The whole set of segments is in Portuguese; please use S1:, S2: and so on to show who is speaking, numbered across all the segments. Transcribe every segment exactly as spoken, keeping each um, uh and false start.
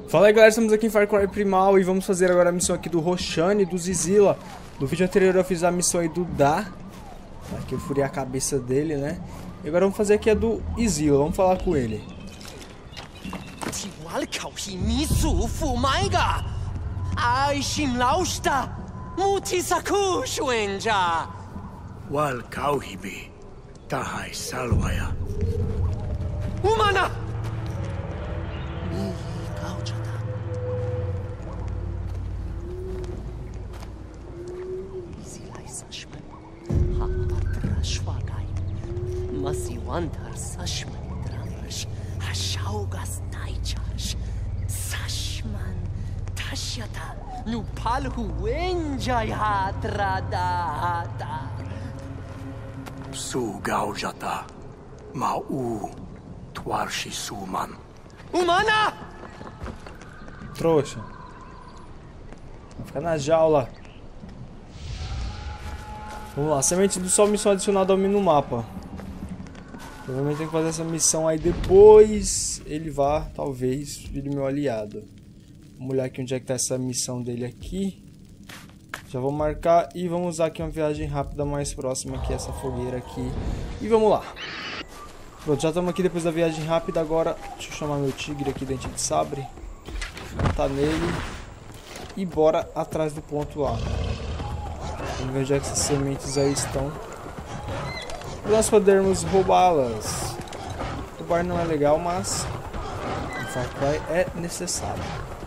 S1: Fala aí galera, estamos aqui em Far Cry Primal e vamos fazer agora a missão aqui do Roshani e do Zizila. No vídeo anterior eu fiz a missão aí do Da, que eu furei a cabeça dele, né? E agora vamos fazer aqui a do Zizila, vamos falar com ele.
S2: Umana! Masiwantar Sashman Dramash, Hashaugas Naichash, Sashman Tashyata, Nupalhu Enjayatradata
S3: Sugaujata, Mau Twarshi Suman.
S2: Umana!
S1: Trouxa. Vai ficar na jaula. Vamos lá, semente do sol, missão adicionada ao menu mapa. Provavelmente tem que fazer essa missão aí depois ele vá, talvez, vire meu aliado. Vamos olhar aqui onde é que tá essa missão dele aqui. Já vou marcar e vamos usar aqui uma viagem rápida mais próxima aqui, essa fogueira aqui. E vamos lá. Pronto, já estamos aqui depois da viagem rápida agora. Deixa eu chamar meu tigre aqui, dente de sabre. Tá nele. E bora atrás do ponto A. Vamos ver onde é que essas sementes aí estão. Para nós podermos roubá-las. Roubar não é legal, mas em Far Cry é necessário.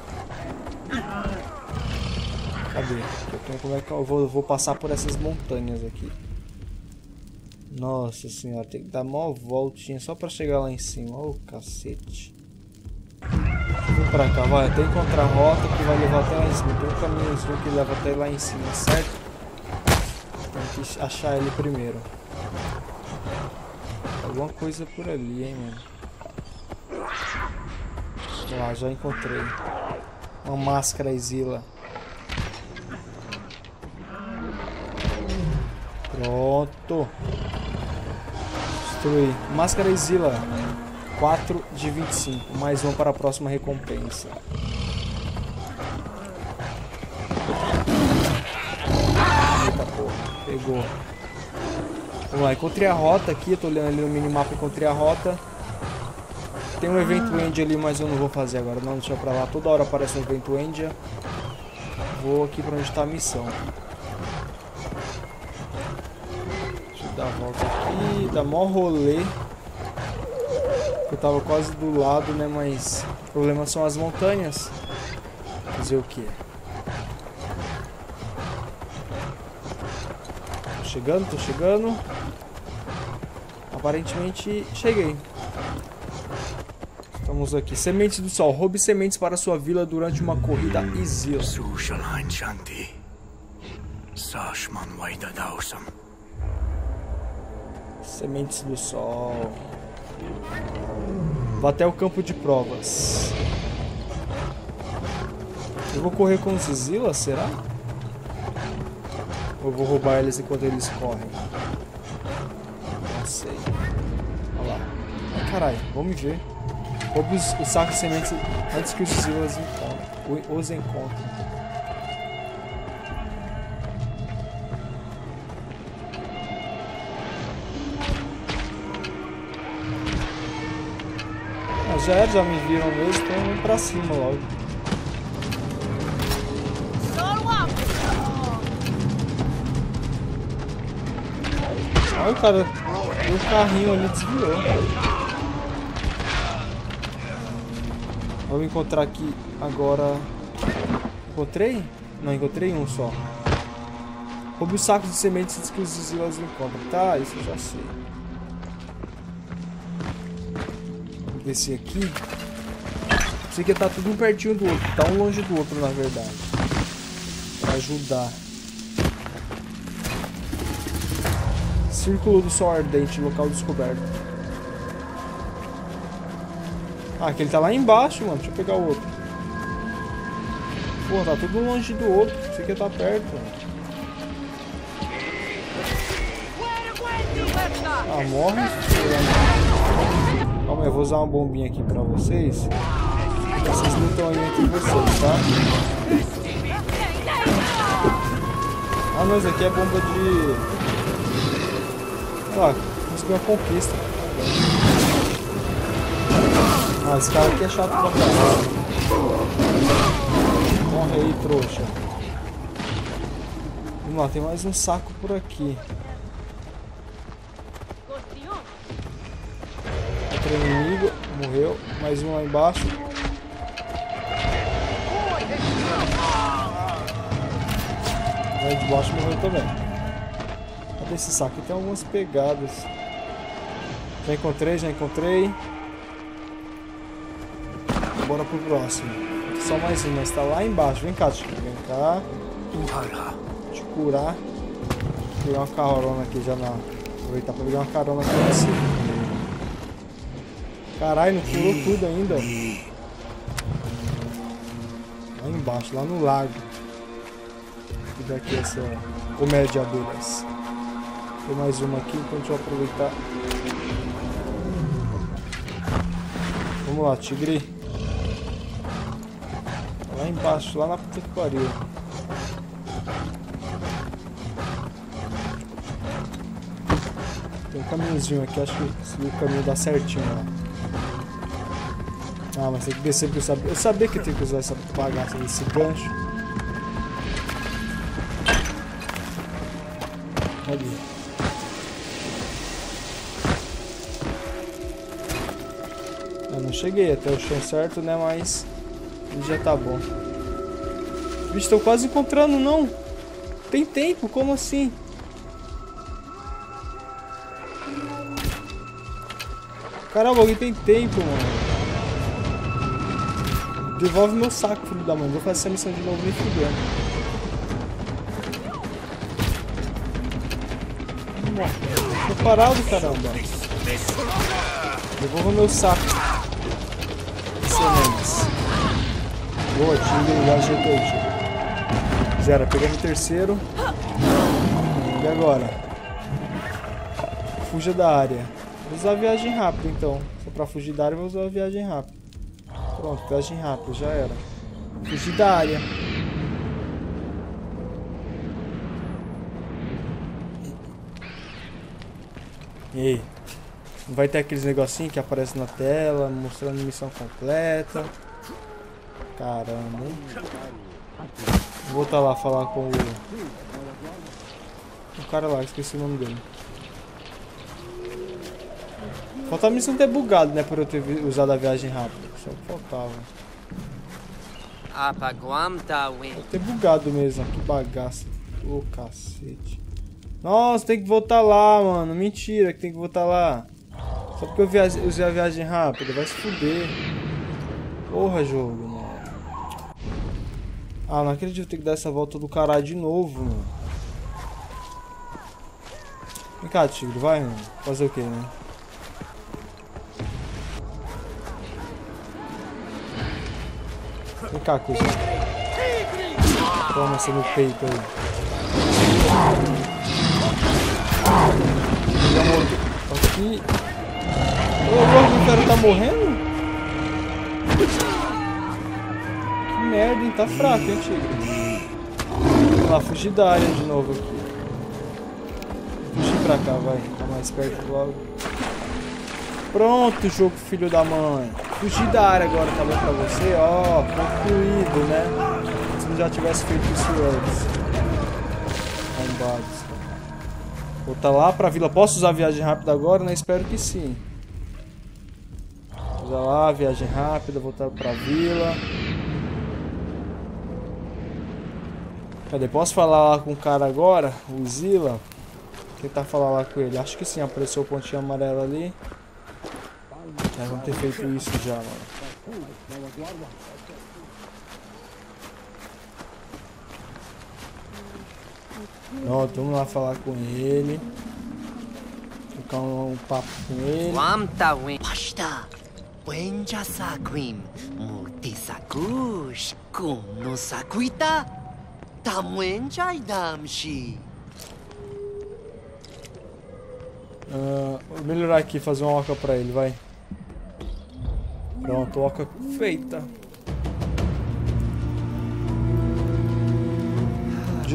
S1: Cadê? Como é que eu vou, vou passar por essas montanhas aqui? Nossa senhora, tem que dar uma voltinha só para chegar lá em cima. Ô, oh, cacete. Vou pra cá, vai. Até encontrar a rota que vai levar até lá em cima. Tem um caminhozinho que leva até lá em cima, certo? Tem que achar ele primeiro. Alguma coisa por ali, hein, mano. Lá, já encontrei. Uma máscara Zila. Pronto. Destruí. Máscara Zila. quatro de vinte e cinco. Mais um para a próxima recompensa. Eita porra. Pegou. Vamos lá, encontrei a rota aqui, eu tô olhando ali no minimapa, encontrei a rota. Tem um evento end ali, mas eu não vou fazer agora, não, deixa pra lá, toda hora aparece um evento end. Vou aqui pra onde tá a missão. Deixa eu dar a volta aqui, dá mó rolê. Eu tava quase do lado, né, mas o problema são as montanhas. Fazer o que? Tô chegando, tô chegando. Aparentemente cheguei. Estamos aqui. Sementes do sol. Roube sementes para sua vila durante uma corrida Zila. Sementes do sol. Vá até o campo de provas. Eu vou correr com os Zila, será? Ou eu vou roubar eles enquanto eles correm? Não sei. Olha lá. Ai, caralho, vamos ver. Roube os, os sacos de sementes antes que os Zilas encontrem. Os encontrem. Ah, já era, já me viram mesmo, então vamos pra cima logo. Olha o cara, o carrinho ali desviou. Vamos encontrar aqui agora. Encontrei? Não, encontrei um só. Roube os sacos de sementes antes que os Zilas encontram. Tá, isso eu já sei. Vamos descer aqui. Isso aqui tá tudo um pertinho do outro. Tá um longe do outro, na verdade. Pra ajudar. Círculo do Sol Ardente, local descoberto. Ah, aquele tá lá embaixo, mano. Deixa eu pegar o outro. Pô, tá tudo longe do outro. Isso aqui tá perto, mano. Ah, morre. Calma aí, eu vou usar uma bombinha aqui pra vocês. Vocês lutam aí entre vocês, tá? Ah, não, isso aqui é bomba de... Ah, conseguiu uma conquista. Ah, esse cara aqui é chato pra caralho. Morre aí, trouxa. Vamos lá, tem mais um saco por aqui. Outro inimigo, morreu. Mais um lá embaixo. Lá de baixo morreu também. Cadê esse saco? Aqui tem algumas pegadas. Já encontrei, já encontrei. Bora pro próximo. Só mais um, mas tá lá embaixo. Vem cá, Chico. Vem cá. Te curar. Vou pegar uma carona aqui já na. Aproveitar pra pegar uma carona aqui nesse. Caralho, não curou tudo ainda. Lá embaixo, lá no lago. Vou pegar aqui essa colmeia de abelhas. Tem mais uma aqui, então deixa eu aproveitar. Vamos lá, tigre. Lá embaixo, lá na puta que pariu. Tem um caminhozinho aqui, acho que o caminho dá certinho lá. Ah, mas tem que descer porque eu sabia. Eu sabia que tem que usar essa bagaça desse gancho. Ali. Eu não cheguei até o chão certo, né? Mas já tá bom. Bicho, estou quase encontrando, não. Tem tempo, como assim? Caramba, alguém tem tempo, mano. Devolve meu saco, filho da mãe. Vou fazer essa missão de novo nem fudendo. Tô parado, caramba. Devolva meu saco. Excelente. Boa, tigre. Já ajeitou, tigre. Zero, pegando o terceiro. E agora? Fuja da área. Vou usar a viagem rápida, então. Se for pra fugir da área, vou usar a viagem rápida. Pronto, viagem rápida, já era. Fugir da área. E aí? Não vai ter aqueles negocinhos que aparecem na tela, mostrando missão completa. Caramba, hein? Vou voltar lá falar com o... O cara lá, esqueci o nome dele. Faltava a missão ter bugado, né? Por eu ter usado a viagem rápida. Só que faltava. Deve ter bugado mesmo. Que bagaça. Ô, oh, cacete. Nossa, tem que voltar lá, mano. Mentira que tem que voltar lá. Só porque eu viaje... usei a viagem rápida. Vai se fuder. Porra, jogo, mano. Ah, não acredito ter que dar essa volta do caralho de novo, mano. Vem cá, tigre. Vai, mano. Fazer o que, né? Vem cá, coisa. Toma essa no peito aí. Aqui. Ô, louco, o cara tá morrendo? Que merda, hein? Tá fraco, hein, tigre? Vamos lá, fugir da área de novo aqui. Fugir pra cá, vai. Tá mais perto logo. Pronto, jogo filho da mãe. Fugir da área agora, tá bom pra você? Ó, concluído, né? Se eu já tivesse feito isso antes. Arrombados. Voltar lá pra vila. Posso usar a viagem rápida agora, né? Espero que sim. Usar lá, viagem rápida, voltar pra vila. Cadê? Posso falar lá com o cara agora? O Zilla? Tentar falar lá com ele. Acho que sim, apareceu o pontinho amarelo ali. É, vamos ter feito isso já, mano. Ó, vamos lá falar com ele. Trocar um, um papo com ele.
S2: Pasta, Wenja Saquim, Mutisakush, Kuno Sakuita, Tamwenja Idamshi.
S1: Uh, vou melhorar aqui, fazer uma oca pra ele, vai. Pronto, oca feita.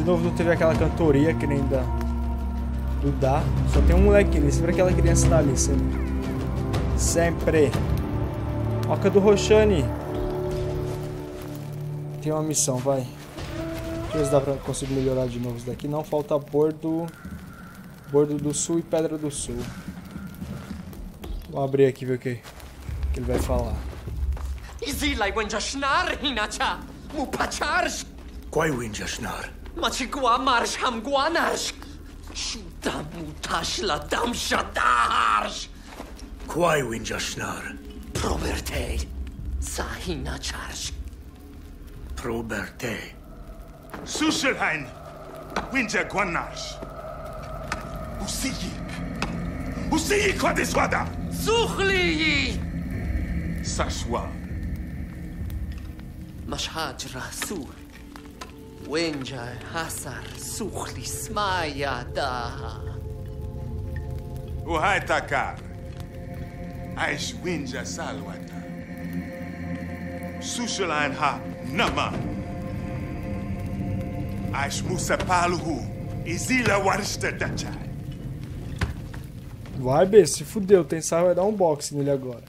S1: novo não teve aquela cantoria que nem da do Dá. Só tem um moleque ali. Sempre aquela criança tá ali, sempre. Sempre. Oca do Roshani. Tem uma missão, vai. Deixa eu ver se dá pra conseguir melhorar de novo isso daqui. Não falta Bordo. Bordo do Sul e Pedra do Sul. Vou abrir aqui e ver o que, que ele vai falar.
S4: Izilai Wenjashnar Hinacha Mupacharsh
S3: Quai Winjashnar.
S4: Machigua Marsh Hamguanash Shuta Mutashla Damshatarsh
S3: Quai Winjashnar.
S4: Proberte Sahinacharsh
S3: Proberte.
S5: Sushelhain, Winja Guanash. Usigi. Usigi Quadeswada.
S4: Sukhli
S5: Sashwa.
S4: Mashhaj Rasul Wenja Hasar Sukhli Smaya Daha
S5: Uhai Takar. Aish Winja Salwata. Sushelhain ha Nama. Aish Musa Paluhu. Izila Warista Dachai.
S1: Vai, B, se fudeu. O Tensai vai dar um boxe nele agora.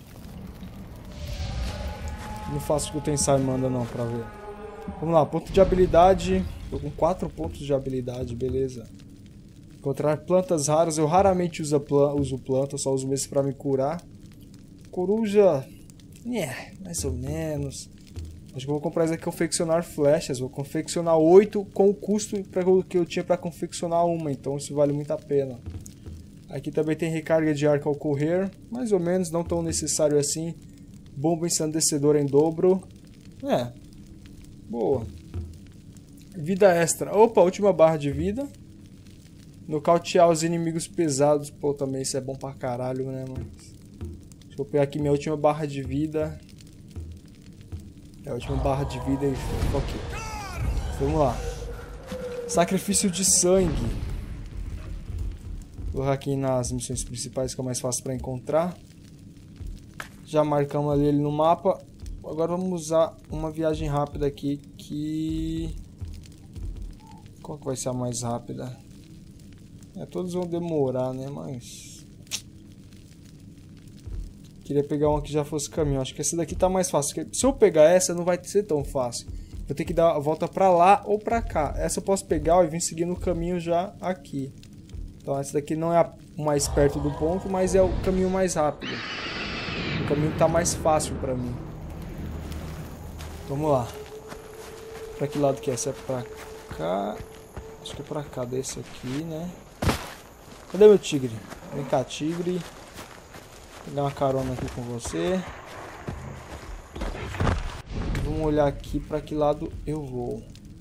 S1: Não faço o que o Tensai manda não, pra ver. Vamos lá, ponto de habilidade. Tô com quatro pontos de habilidade, beleza. Encontrar plantas raras. Eu raramente uso, plan uso planta, só uso esse pra me curar. Coruja... É, mais ou menos. Acho que eu vou comprar isso aqui, confeccionar flechas. Vou confeccionar oito com o custo pra, que eu tinha pra confeccionar uma. Então isso vale muito a pena. Aqui também tem recarga de arco ao correr. Mais ou menos, não tão necessário assim. Bomba ensandecedora em dobro. É. Boa. Vida extra. Opa, última barra de vida. Nocautear os inimigos pesados. Pô, também isso é bom pra caralho, né, mano? Deixa eu pegar aqui minha última barra de vida. É a última barra de vida e... Ok. Vamos lá. Sacrifício de sangue. Vou aqui nas missões principais que é mais fácil para encontrar. Já marcamos ali ele no mapa. Agora vamos usar uma viagem rápida aqui que... Qual que vai ser a mais rápida? É, todos vão demorar, né? Mas... Queria pegar uma que já fosse caminho. Acho que essa daqui tá mais fácil. Se eu pegar essa, não vai ser tão fácil. Vou ter que dar a volta pra lá ou pra cá. Essa eu posso pegar ó, e vir seguindo o caminho já aqui. Então essa daqui não é a mais perto do ponto, mas é o caminho mais rápido. O caminho tá mais fácil pra mim. Vamos lá. Pra que lado que é? Essa é pra cá. Acho que é pra cá, desse aqui, né? Cadê meu tigre? Vem cá, tigre. Vou dar uma carona aqui com você. Vamos olhar aqui pra que lado eu vou.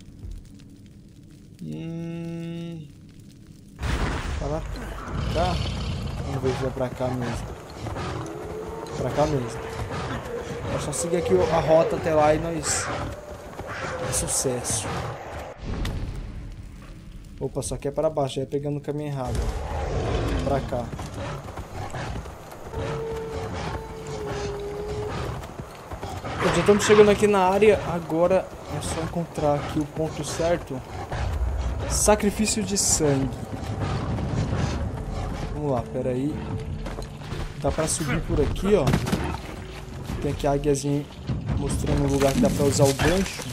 S1: Hum... Para cá. Vamos ver se vai pra cá mesmo. Pra cá mesmo. É só seguir aqui a rota até lá e nós... É sucesso. Opa, só que é para baixo. Já é pegando o caminho errado. Pra cá. Já estamos chegando aqui na área. Agora é só encontrar aqui o ponto certo. Sacrifício de sangue. Vamos lá, pera aí. Dá pra subir por aqui, ó. Tem aqui a águiazinha mostrando o lugar que dá pra usar o gancho.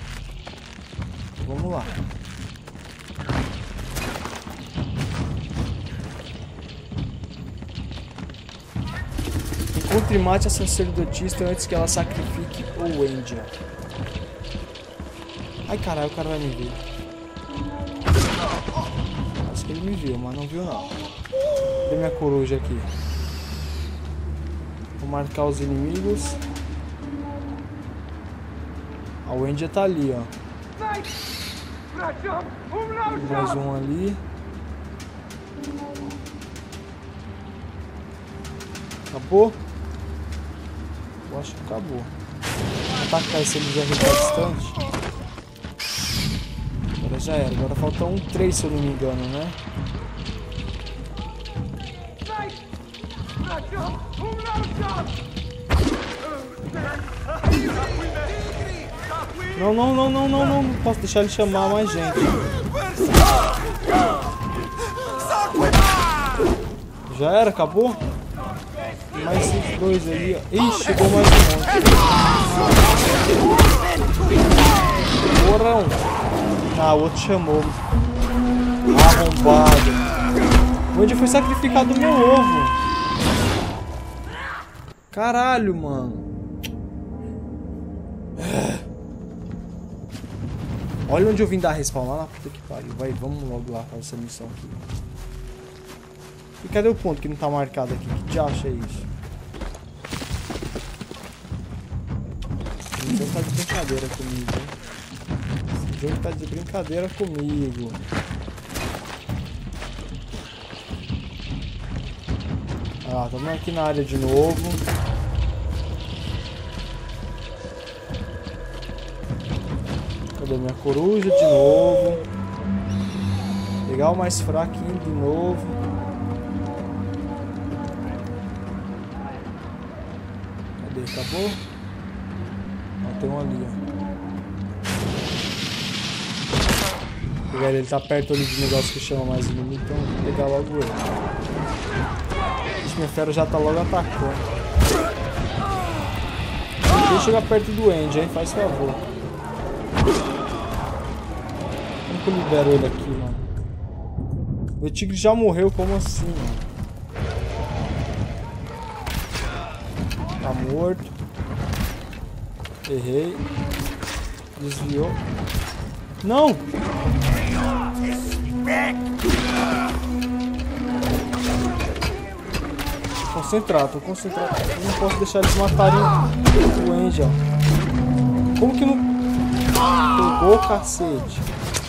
S1: Vamos lá. Encontre e mate a sacerdotista antes que ela sacrifique o Wenja. Ai caralho, o cara vai me ver. Acho que ele me viu, mas não viu não. Cadê minha coruja aqui? Vou marcar os inimigos. A Wenja tá ali, ó. Mais um ali. Acabou? Eu acho que acabou. Vou atacar esse ali já está distante. Agora já era. Agora falta um três, se eu não me engano, né? Não, não, não, não, não, não. Não posso deixar ele chamar mais gente. Já era, acabou? Tem mais esses dois ali, ó. Ih, chegou mais um monte. Porão. Ah, o outro chamou. Arrombado. Onde foi sacrificado o meu ovo? Caralho, mano. Olha onde eu vim dar respawn, lá na puta que pariu. Vai, vamos logo lá fazer essa missão aqui. E cadê o ponto que não tá marcado aqui? Que diacho é isso? Esse jogo tá de brincadeira comigo, hein? Esse jogo tá de brincadeira comigo. Ah, estamos aqui na área de novo. Cadê minha coruja de novo? Pegar o mais fraquinho de novo. Cadê? Acabou? Ó, tem um ali, ó. Pegar ele, ele tá perto ali de negócio que chama mais inimigo, então vou pegar logo ele. Minha fera já tá logo atacando. Deixa eu chegar perto do Andy, hein? Faz favor. Como que eu libero ele aqui, mano? Meu tigre já morreu, como assim, mano? Tá morto. Errei. Desviou. Não! Concentrar, tô concentrado. Eu não posso deixar eles matarem o Angel. Como que não pegou, cacete?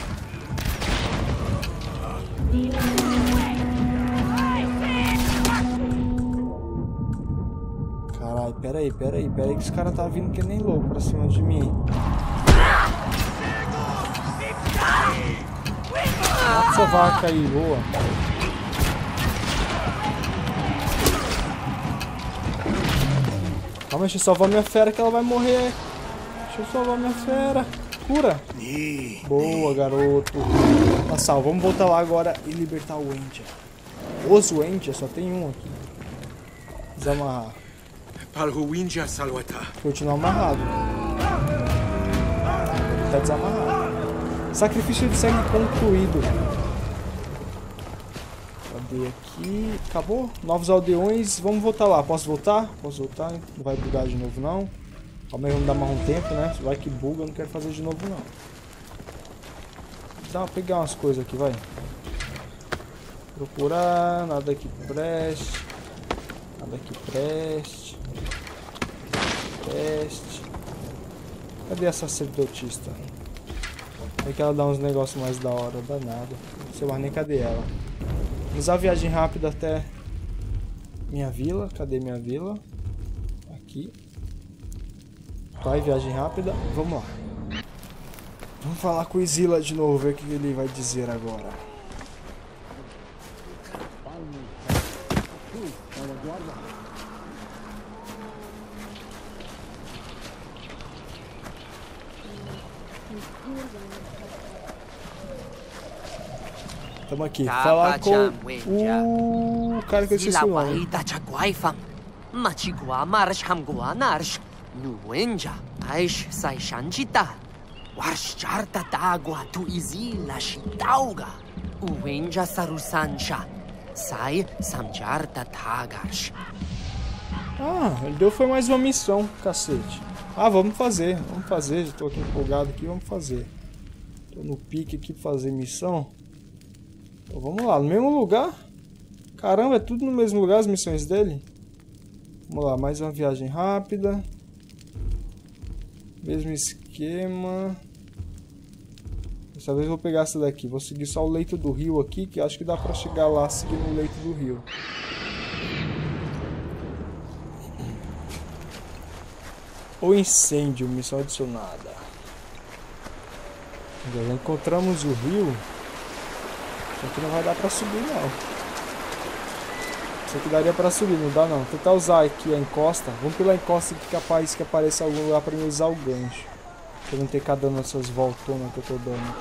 S1: Caralho, pera aí, pera aí, pera aí que os caras tá vindo que nem louco pra cima de mim. Mata essa vaca aí, boa. Calma, deixa eu salvar minha fera que ela vai morrer. Deixa eu salvar minha fera. Cura. Boa, garoto. Tá salvo. Vamos voltar lá agora e libertar o Wendia. Os Wendia, só tem um aqui. Desamarrar. Continua amarrado. Tá desamarrado. Sacrifício de sangue concluído. Cadê aqui? Acabou? Novos aldeões. Vamos voltar lá. Posso voltar? Posso voltar? Não vai bugar de novo, não. Calma aí, vamos dar mais um tempo, né? Vai que buga, eu não quero fazer de novo, não. Dá pra pegar umas coisas aqui, vai. Procurar. Nada que preste. Nada que preste. Preste. Cadê a sacerdotista? É que ela dá uns negócios mais da hora. Dá nada. Não sei mais nem cadê ela. Vamos usar a viagem rápida até minha vila. Cadê minha vila? Aqui. Vai, viagem rápida. Vamos lá. Vamos falar com o Izila de novo, ver o que ele vai dizer agora. Estamos aqui. Falar com o cara que eu esqueci o nome. Ah, ele deu foi mais uma missão, cacete. Ah, vamos fazer, vamos fazer. Já tô aqui empolgado aqui, vamos fazer. Tô no pique aqui pra fazer missão. Então, vamos lá, no mesmo lugar. Caramba, é tudo no mesmo lugar as missões dele. Vamos lá, mais uma viagem rápida. Mesmo esquema. Dessa vez eu vou pegar essa daqui. Vou seguir só o leito do rio aqui, que acho que dá pra chegar lá seguindo o leito do rio. O incêndio, missão adicionada. Já encontramos o rio. Isso aqui não vai dar pra subir, não. Isso aqui daria pra subir, não dá não. Vou tentar usar aqui a encosta. Vamos pela encosta que capaz que apareça em algum lugar pra mim usar o gancho. Pra não ter que ficar dando essas voltonas que eu tô dando.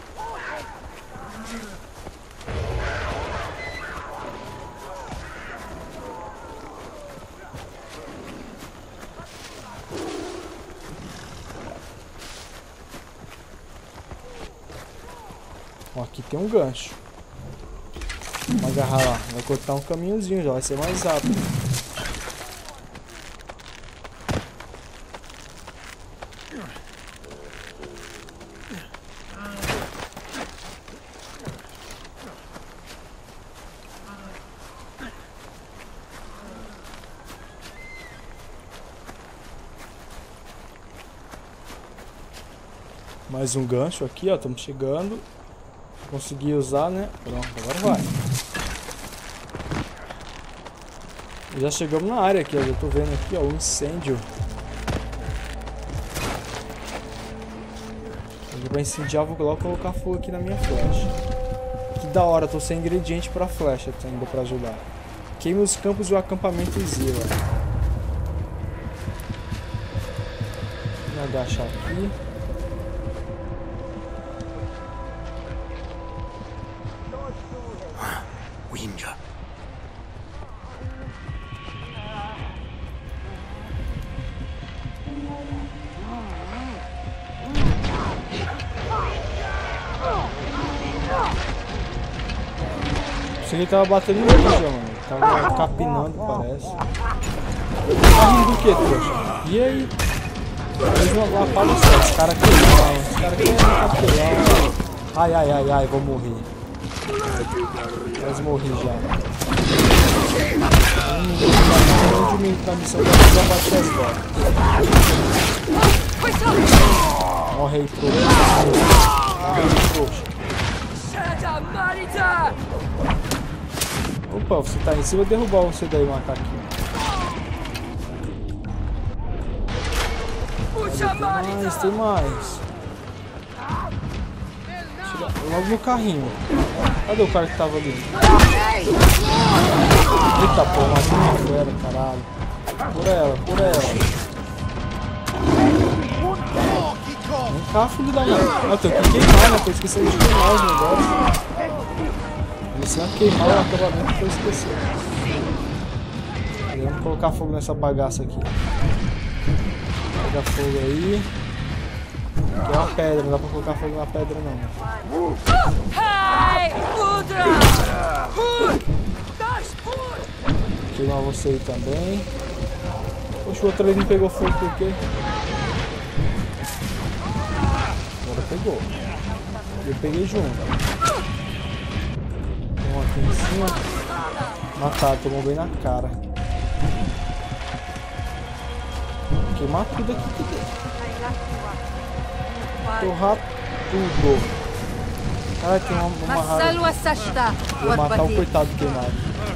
S1: Ó, aqui tem um gancho. Vamos agarrar lá. Vai cortar um caminhozinho já, vai ser mais rápido. Mais um gancho aqui, ó. Estamos chegando. Consegui usar, né? Pronto, agora vai. Já chegamos na área aqui, ó. Eu tô vendo aqui, ó, o incêndio. Pra incendiar, vou logo colocar fogo aqui na minha flecha. Que da hora, tô sem ingrediente pra flecha ainda pra ajudar. Queime os campos do acampamento Zila. Vou agachar aqui.
S3: Winja.
S1: Pensei que ele tava batendo no bicho, mano. Tava capinando, parece. Tá rindo do que, trouxa? E aí? Fez uma lapada só. Os caras queimaram. Os caras queimaram capelão. Ai, ai, ai, ai, vou morrer. Quase morri já. Um de mim na missão pra precisar bater as bolas. Morre aí, trouxa. Morre aí, trouxa. Opa, você tá em cima, eu vou derrubar você daí, macaquinho. Tem mais, tem mais. Tira logo no carrinho. Cadê o cara que tava ali? Eita porra, matou uma fera, caralho. Por ela, por ela. Vem cá, filho da mãe. Eu tenho que queimar, né? Tô esquecendo de queimar os negócios. Se não queimar o acabamento, eu esqueci. Vamos colocar fogo nessa bagaça aqui. Pega fogo aí. Aqui é uma pedra, não dá pra colocar fogo na pedra não. Queimar você aí também. Poxa, o outro ali não pegou fogo por quê? Agora pegou. Eu peguei junto. Aqui em cima. Matar, tomou bem na cara. Queimar tudo aqui. Tudo. Torrar tudo. Cara, tem uma, uma rara. Vou matar o coitado queimado.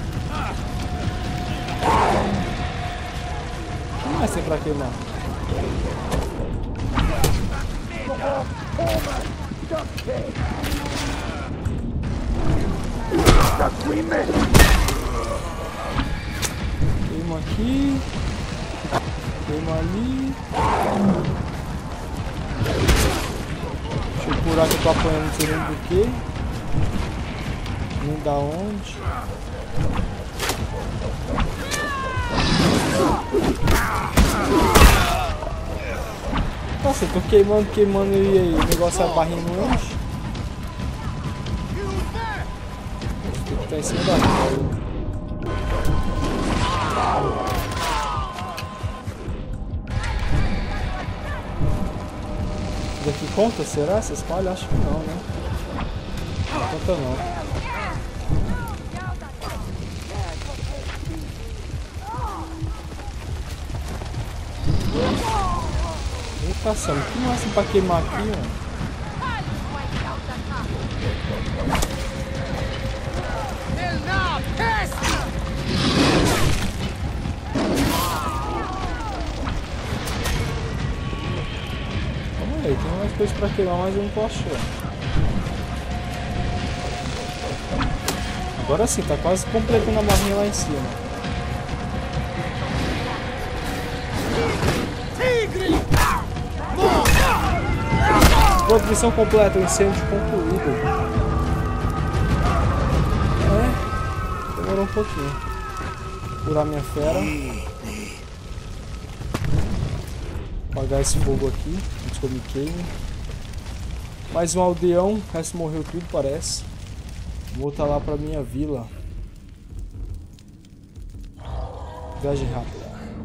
S1: O que mais tem pra queimar? Queima aqui. Queima ali. Deixa eu curar que eu tô apanhando, não sei nem do que. Nem da onde. Nossa, eu tô queimando, queimando e aí o negócio é barrinho não enche. Tá em cima da rua. Isso aqui conta? Será? Essa espalha? Acho que não, né? Não conta não. Vem caçando. O que mais tem pra queimar aqui, mano? Tem mais coisas pra queimar, mas eu não tô achando. Agora sim, tá quase completando a barrinha lá em cima. Pronto, missão completa, o incêndio concluído. É, demorou um pouquinho. Curar minha fera. Apagar esse fogo aqui, antes que eu me queime. Mais um aldeão, o resto morreu tudo, parece. Vou voltar lá pra minha vila. Viagem rápida.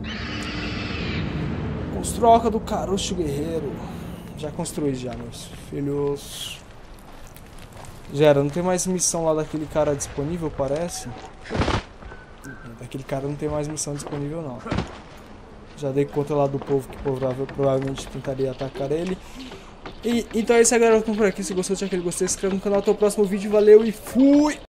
S1: Construoca do Carucho Guerreiro. Já construí já, meus filhos. Gera, não tem mais missão lá daquele cara disponível, parece. Daquele cara não tem mais missão disponível, não. Já dei conta lá do povo que provavelmente tentaria atacar ele. E, então é isso aí, galera. Eu tô por aqui. Se gostou, deixa aquele gostei, se inscreve no canal. Até o próximo vídeo. Valeu e fui!